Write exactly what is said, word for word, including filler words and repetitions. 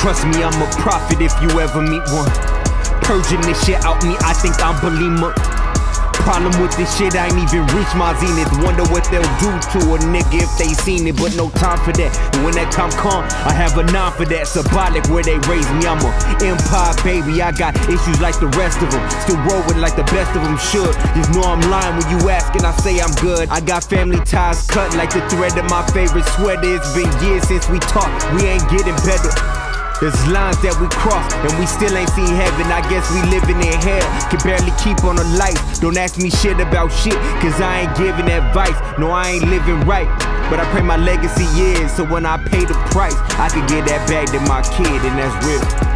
Trust me, I'm a prophet if you ever meet one. Purging this shit out me, I think I'm bulimic. Problem with this shit, I ain't even reached my zenith. Wonder what they'll do to a nigga if they seen it, but no time for that. And when that time come, I have a nine for that. Symbolic where they raised me, I'm a empire baby. I got issues like the rest of them, still rolling like the best of them should. Just know I'm lying when you ask and I say I'm good. I got family ties cut like the thread of my favorite sweater. It's been years since we talked, we ain't getting better. There's lines that we cross and we still ain't seen heaven. I guess we living in hell, can barely keep on a life. Don't ask me shit about shit, cause I ain't giving advice. No, I ain't living right, but I pray my legacy is, so when I pay the price, I can get that back to my kid, and that's real.